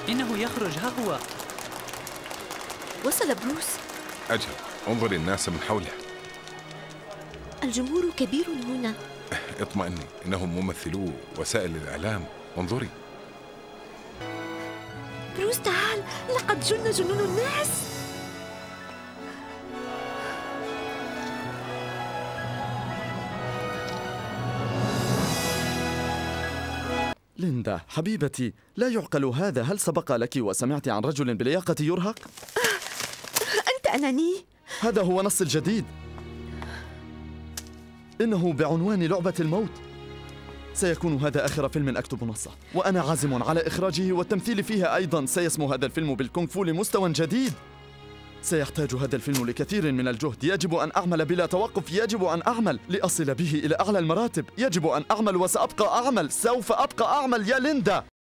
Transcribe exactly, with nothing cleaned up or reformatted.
إنه يخرج، ها هو. وصل بروس. أجل، انظري الناس من حوله. الجمهور كبير هنا. اطمئني، إنهم ممثلو وسائل الإعلام. انظري. بروس تعال، لقد جن جنون الناس. ليندا حبيبتي، لا يعقل هذا. هل سبق لك وسمعت عن رجل بلياقة يرهق؟ أنت أناني. هذا هو نص الجديد، إنه بعنوان لعبة الموت. سيكون هذا آخر فيلم أكتب نصه، وأنا عازم على إخراجه والتمثيل فيه أيضا. سيسمو هذا الفيلم بالكونغ فو لمستوى جديد. سيحتاج هذا الفيلم لكثير من الجهد. يجب أن أعمل بلا توقف. يجب أن أعمل لأصل به إلى أعلى المراتب. يجب أن أعمل وسأبقى أعمل. سوف أبقى أعمل يا ليندا.